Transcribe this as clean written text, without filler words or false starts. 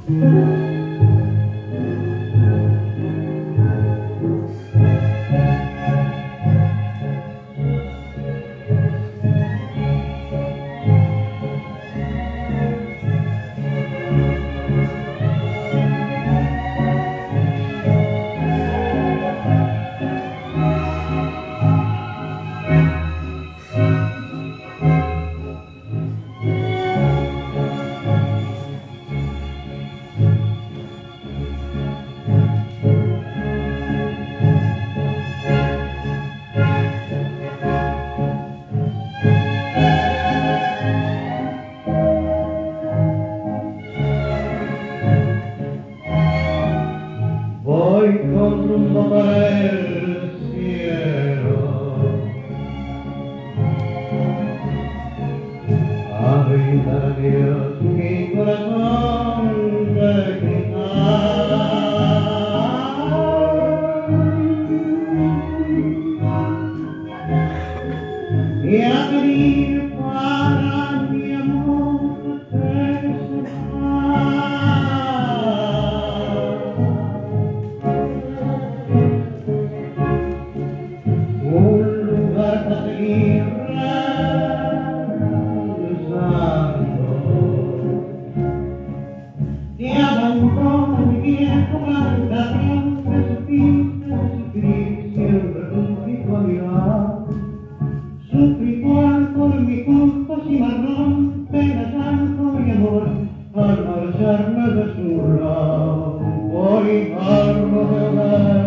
Voy con rumbo para el cielo a brindar a Dios mi corazón de cristal y a pedir para mi amor personal un lugar para seguir rezando. Te abandono mi viejo plantación, me sufrí siempre junto a mi lado. Sufrí por mi culpa cimarrón, pena, llanto y amor, al marcharme de su lado. Por algo de